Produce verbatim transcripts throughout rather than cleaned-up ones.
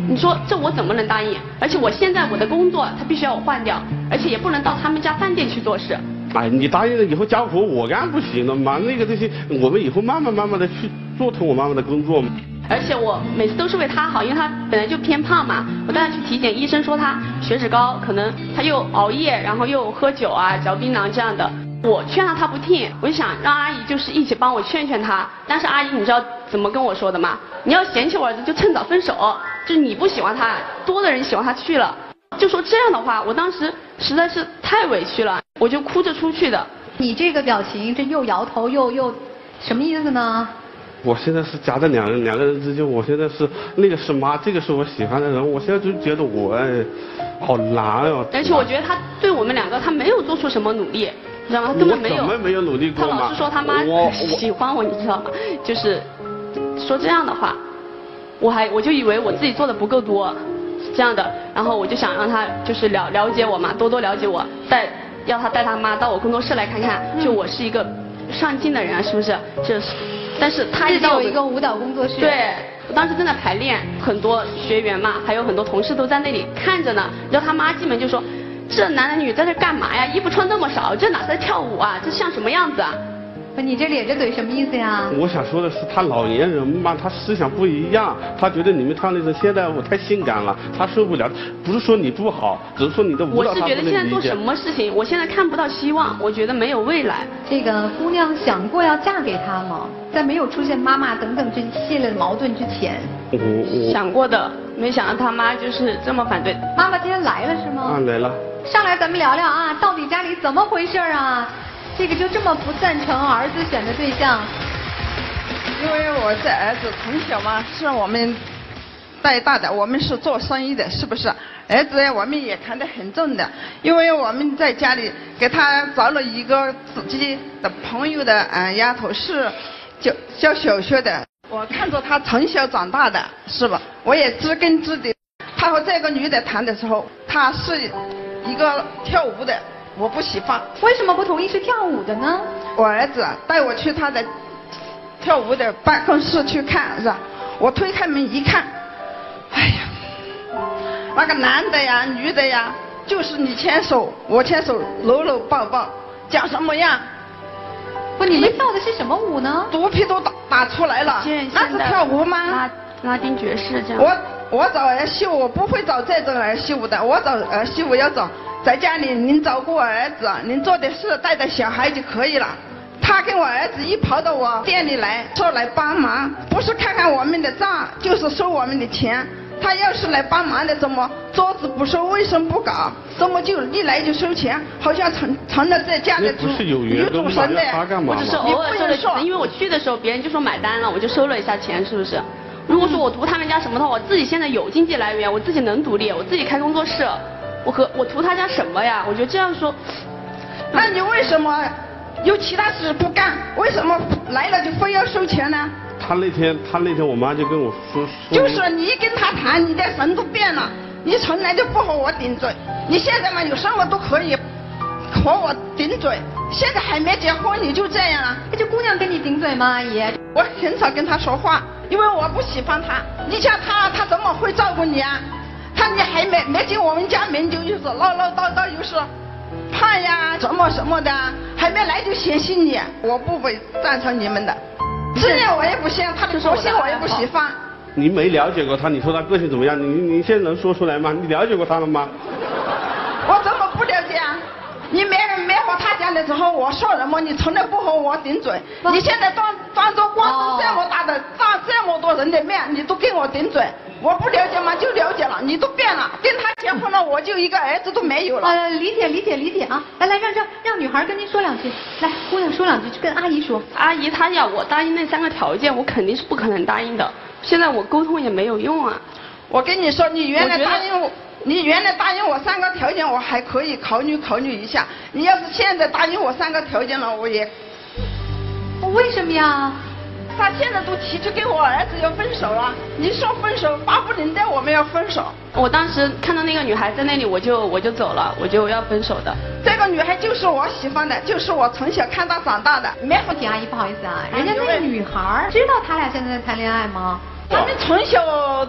你说这我怎么能答应？而且我现在我的工作他必须要我换掉，而且也不能到他们家饭店去做事。 哎，你答应了以后家务活我干不行的嘛？那个这些我们以后慢慢慢慢的去做成我妈妈的工作嘛。 而且我每次都是为他好，因为他本来就偏胖嘛，我带他去体检，医生说他血脂高，可能他又熬夜，然后又喝酒啊、嚼槟榔这样的。我劝他他不听，我就想让阿姨就是一起帮我劝劝他。但是阿姨你知道怎么跟我说的吗？你要嫌弃我儿子就趁早分手，就是你不喜欢他，多的人喜欢他去了。就说这样的话，我当时实在是太委屈了，我就哭着出去的。 你这个表情，这又摇头又又，什么意思呢？ 我现在是夹在两人两个人之间，我现在是那个是妈，这个是我喜欢的人，我现在就觉得我哎，好难哦。 而且我觉得他对我们两个，他没有做出什么努力，你知道吗？他根本没有。 我怎么没有努力过嘛？ 他老是说他妈喜欢我，你知道吗？就是说这样的话，我还我就以为我自己做的不够多，这样的，然后我就想让他就是了了解我嘛，多多了解我，带要他带他妈到我工作室来看看，就我是一个上进的人啊，是不是？这。但是他一有一个舞蹈工作室， 对，我当时正在排练，很多学员嘛，还有很多同事都在那里看着呢。然后他妈进门就说：“这男男女女在这干嘛呀？衣服穿那么少，这哪是在跳舞啊？这像什么样子啊？” 你这咧着嘴什么意思呀？ 我想说的是，他老年人嘛，他思想不一样，他觉得你们唱那种现代舞太性感了，他受不了。不是说你不好，只是说你的舞蹈他不能理解。 我是觉得现在做什么事情，我现在看不到希望，我觉得没有未来。 这个姑娘想过要嫁给他吗？在没有出现妈妈等等这一系列的矛盾之前。 我我想过的，没想到他妈就是这么反对。 妈妈今天来了是吗？ 啊，来了。 上来咱们聊聊啊，到底家里怎么回事啊？这个就这么不赞成儿子选的对象？ 因为我这儿子从小嘛是我们带大的，我们是做生意的，是不是？儿子我们也看得很重的，因为我们在家里给他找了一个自己的朋友的嗯丫头，是教教小学的。我看着他从小长大的，是吧？我也知根知底。他和这个女的谈的时候，他是一个跳舞的。我不喜欢， 为什么不同意是跳舞的呢？ 我儿子带我去他的跳舞的办公室去看，是吧？我推开门一看，哎呀，那个男的呀、女的呀，就是你牵手，我牵手，搂搂抱抱，讲什么呀？ 不，你们跳的是什么舞呢？ 肚皮都打打出来了，那是跳舞吗？ 拉拉丁爵士这样。 我我找儿媳妇，我不会找这种儿媳妇的，我找儿媳妇要找。在家里，您照顾儿子，您做的事带着小孩就可以了。他跟我儿子一跑到我店里来，说来帮忙，不是看看我们的账，就是收我们的钱。他要是来帮忙的，怎么桌子不收，卫生不搞，怎么就一来就收钱，好像成成了这家的主女主神的。 我只是偶尔收了几次，因为我去的时候别人就说买单了，我就收了一下钱，是不是？如果说我图他们家什么的话，我自己现在有经济来源，我自己能独立，我自己开工作室。我和我图他家什么呀？我觉得这样说， 那你为什么有其他事不干？为什么来了就非要收钱呢？ 他那天，他那天我妈就跟我说，说就是你一跟他谈，你的人都变了，你从来就不和我顶嘴，你现在嘛有什么都可以和我顶嘴，现在还没结婚你就这样了？ 这姑娘跟你顶嘴吗，阿姨？ 我很少跟他说话，因为我不喜欢他。你像他，他怎么会照顾你啊？他你还没没进我们家门就又是唠唠叨叨，又是胖呀什么什么的，还没来就嫌弃你，我不会赞成你们的。这样我也不行，他的个性我也不喜欢。 你没了解过他，你说他个性怎么样？你你现在能说出来吗？你了解过他了吗？ 我怎么不了解啊？你没没和他讲的时候，我说什么你从来不和我顶嘴。你现在当当着光这么大的当这么多人的面，你都跟我顶嘴。我不了解吗？就了解了，你都变了，跟他结婚了，我就一个儿子都没有了。 呃，理解理解理解啊！来来，让让让女孩跟您说两句，来，姑娘说两句，跟阿姨说。 阿姨，她要我答应那三个条件，我肯定是不可能答应的。现在我沟通也没有用啊。 我跟你说，你原来答应我，你原来答应我三个条件，我还可以考虑考虑一下。你要是现在答应我三个条件了，我也。 为什么呀？ 他现在都提出跟我儿子要分手了，你说分手，巴不得的我们要分手。 我当时看到那个女孩在那里，我就我就走了，我就要分手的。 这个女孩就是我喜欢的，就是我从小看她长大的。 没问题，阿姨不好意思啊，人家那个女孩知道他俩现在在谈恋爱吗？ 他们从小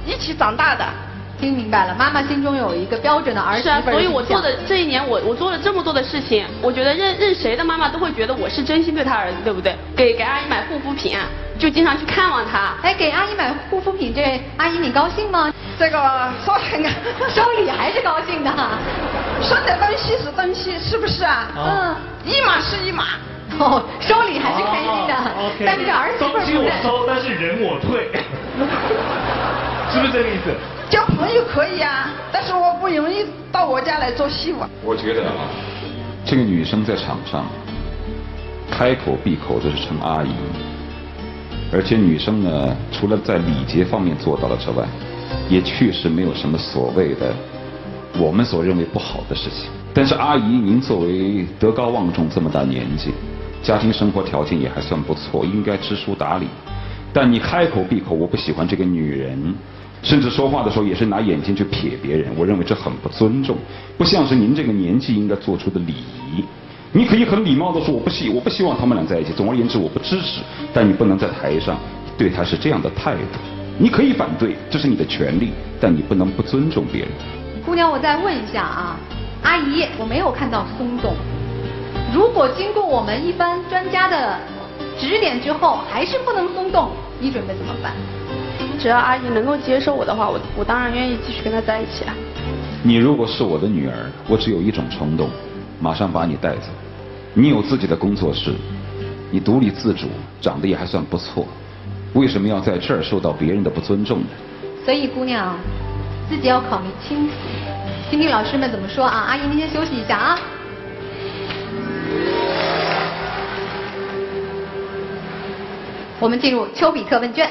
一起长大的。 听明白了，妈妈心中有一个标准的儿媳是啊， 妇儿的所以我形象做的这一年，我我做了这么多的事情，我觉得任任谁的妈妈都会觉得我是真心对她儿子，对不对？给给阿姨买护肤品，就经常去看望她。 哎，给阿姨买护肤品，这阿姨你高兴吗？ 这个说很啊， 收礼还是高兴的。 生的东西是东西，是不是啊？ 嗯， 一码是一码。 哦，收礼还是开心的， 哦 OK 但是儿媳妇东西儿不是。 我收，但是人我退，是不是这个意思？ 交朋友可以啊，但是我不容易到我家来做媳妇。 我觉得啊，这个女生在场上开口闭口就是称阿姨，而且女生呢，除了在礼节方面做到了之外，也确实没有什么所谓的我们所认为不好的事情。但是阿姨，您作为德高望重这么大年纪，家庭生活条件也还算不错，应该知书达理。但你开口闭口我不喜欢这个女人，甚至说话的时候也是拿眼睛去瞥别人，我认为这很不尊重，不像是您这个年纪应该做出的礼仪。你可以很礼貌地说我不希我不希望他们俩在一起，总而言之我不支持，但你不能在台上对他是这样的态度。你可以反对，这是你的权利，但你不能不尊重别人。 姑娘，我再问一下啊，阿姨，我没有看到松动。如果经过我们一般专家的指点之后，还是不能松动，你准备怎么办？ 只要阿姨能够接受我的话，我我当然愿意继续跟她在一起啊。 你如果是我的女儿，我只有一种冲动，马上把你带走。你有自己的工作室，你独立自主，长得也还算不错，为什么要在这儿受到别人的不尊重呢？ 所以姑娘，自己要考虑清楚，听听老师们怎么说啊。阿姨，您先休息一下啊。我们进入丘比特问卷。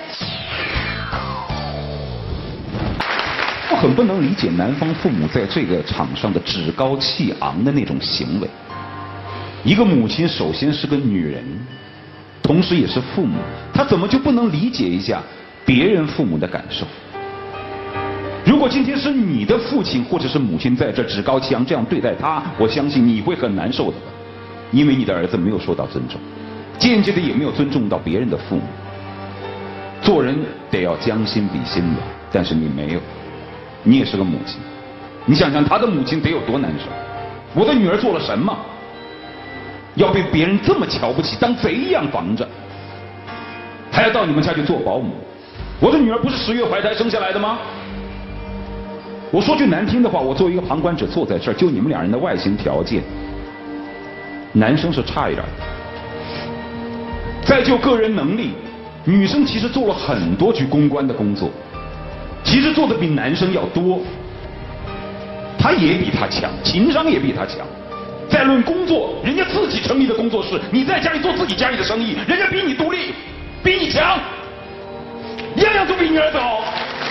我很不能理解男方父母在这个场上的趾高气昂的那种行为。一个母亲首先是个女人，同时也是父母，她怎么就不能理解一下别人父母的感受？如果今天是你的父亲或者是母亲在这趾高气昂这样对待他，我相信你会很难受的，因为你的儿子没有受到尊重，间接的也没有尊重到别人的父母。做人得要将心比心的，但是你没有。你也是个母亲，你想想他的母亲得有多难受。我的女儿做了什么，要被别人这么瞧不起，当贼一样防着，还要到你们家去做保姆？我的女儿不是十月怀胎生下来的吗？我说句难听的话，我作为一个旁观者坐在这儿，就你们两人的外形条件，男生是差一点的。再就个人能力，女生其实做了很多去公关的工作，其实做的比男生要多，他也比他强，情商也比他强。再论工作，人家自己成立的工作室，你在家里做自己家里的生意，人家比你独立，比你强，样样都比你儿子好。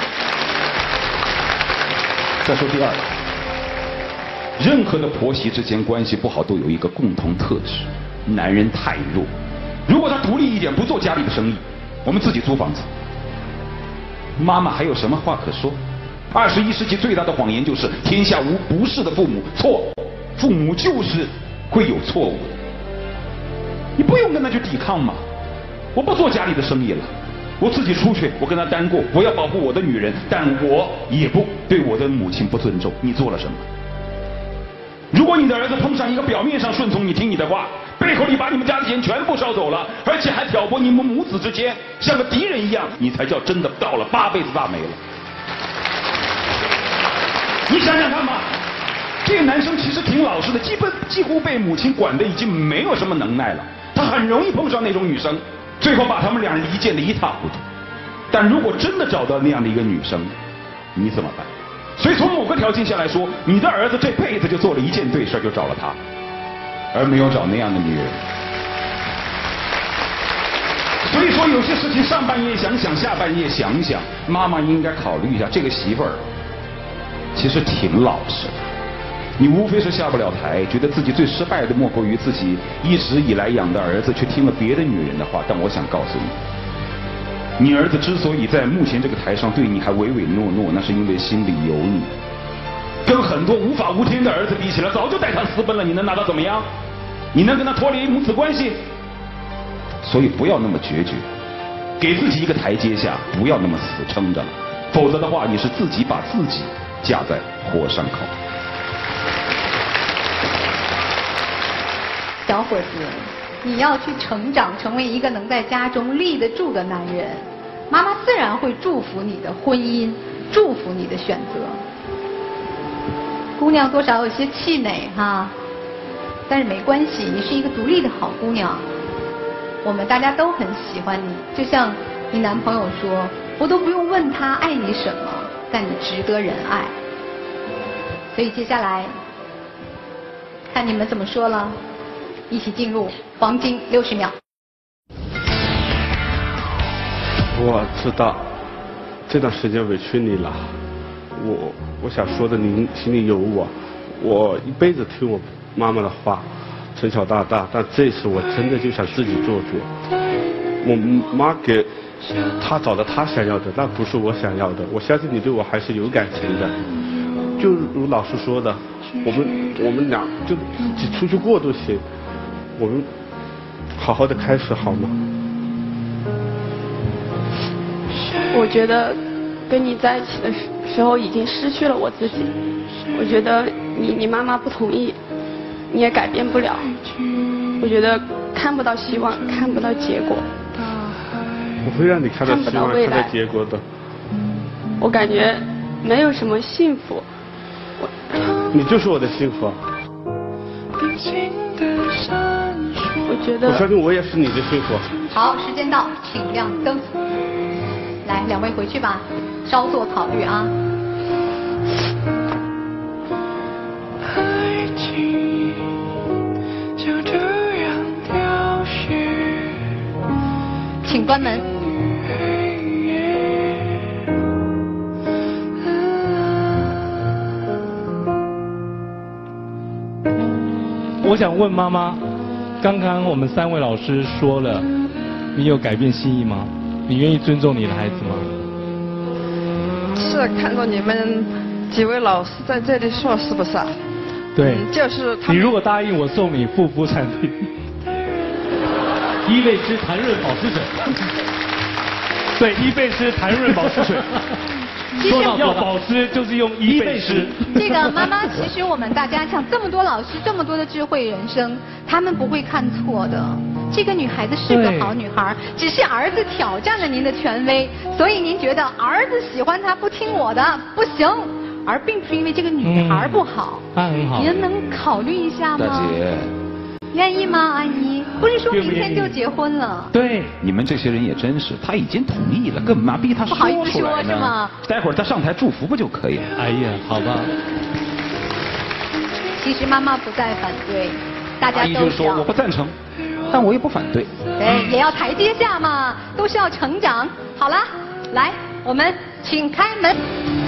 再说第二个，任何的婆媳之间关系不好都有一个共同特质，男人太弱。如果他独立一点，不做家里的生意，我们自己租房子，妈妈还有什么话可说？二十一世纪最大的谎言就是天下无不是的父母，错，父母就是会有错误的。你不用跟他去抵抗嘛。我不做家里的生意了，我自己出去，我跟他单过，我要保护我的女人，但我也不对我的母亲不尊重。你做了什么？如果你的儿子碰上一个表面上顺从你听你的话，背后里把你们家的钱全部烧走了，而且还挑拨你们母子之间，像个敌人一样，你才叫真的到了八辈子大霉了。你想想看吧，这个男生其实挺老实的，基本几乎被母亲管的已经没有什么能耐了，他很容易碰上那种女生，最后把他们两人离间的一塌糊涂。但如果真的找到那样的一个女生，你怎么办？所以从某个条件下来说，你的儿子这辈子就做了一件对事，就找了她，而没有找那样的女人。所以说有些事情上半夜想想，下半夜想想，妈妈应该考虑一下，这个媳妇儿其实挺老实的。你无非是下不了台，觉得自己最失败的莫过于自己一直以来养的儿子却听了别的女人的话。但我想告诉你，你儿子之所以在目前这个台上对你还唯唯诺诺，那是因为心里有你。跟很多无法无天的儿子比起来，早就带他私奔了，你能拿他怎么样？你能跟他脱离母子关系？所以不要那么决绝，给自己一个台阶下，不要那么死撑着了。 否则的话，你是自己把自己架在火上烤。 小伙子，你要去成长，成为一个能在家中立得住的男人，妈妈自然会祝福你的婚姻，祝福你的选择。姑娘多少有些气馁哈，但是没关系，你是一个独立的好姑娘，我们大家都很喜欢你。就像你男朋友说，我都不用问他爱你什么，但你值得人爱。所以接下来看你们怎么说了，一起进入黄金六十秒。 我知道这段时间委屈你了，我我想说的你心里有我，我一辈子听我妈妈的话，从小到大，但这次我真的就想自己做主。我妈给她找的她想要的，那不是我想要的。我相信你对我还是有感情的，就如老师说的，我们我们俩就自己出去过都行，我们好好的开始好吗？ 我觉得跟你在一起的时候已经失去了我自己，我觉得你你妈妈不同意，你也改变不了，我觉得看不到希望，看不到结果。 我会让你看到希望，看到结果的。 我感觉没有什么幸福。 你就是我的幸福。 我觉得。 我相信我也是你的幸福。 好，时间到，请亮灯。来，两位回去吧，稍作考虑啊。爱情就这样凋谢。请关门。 我想问妈妈，刚刚我们三位老师说了，你有改变心意吗？你愿意尊重你的孩子吗？ 是看到你们几位老师在这里说，是不是啊？ 对， 嗯、就是他你如果答应我送你护肤产品，伊贝诗弹润保湿水，对，伊贝诗弹润保湿水。说到要保湿，就是用伊贝诗。 这个妈妈，其实我们大家像这么多老师，这么多的智慧人生，他们不会看错的。这个女孩子是个好女孩，只是儿子挑战了您的权威，所以您觉得儿子喜欢她不听我的不行，而并不是因为这个女孩不好。 她、嗯、很好。 您能考虑一下吗？ 大姐， 愿意吗，阿姨？不是说明天就结婚了。 对，你们这些人也真是，他已经同意了，干嘛逼他说出来呢？不好意思说是吗？待会儿他上台祝福不就可以了？ 哎呀，好吧。 其实妈妈不再反对，大家都阿姨就说我不赞成，但我也不反对。 对，也要台阶下嘛，都是要成长。好了，来，我们请开门。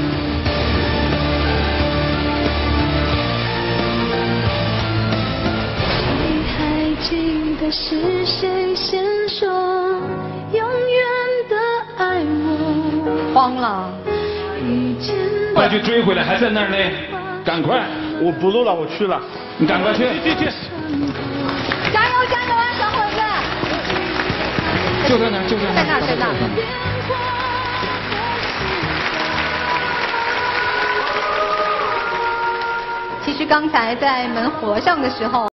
记得是谁先说永远的爱我？慌了， 快去追回来，还在那儿呢，赶快！ 我不录了，我去了。 你赶快去，去去！ 加油加油啊，小伙子！ 就在那儿，就在那儿， 在那儿，在那儿。其实刚才在门合上的时候。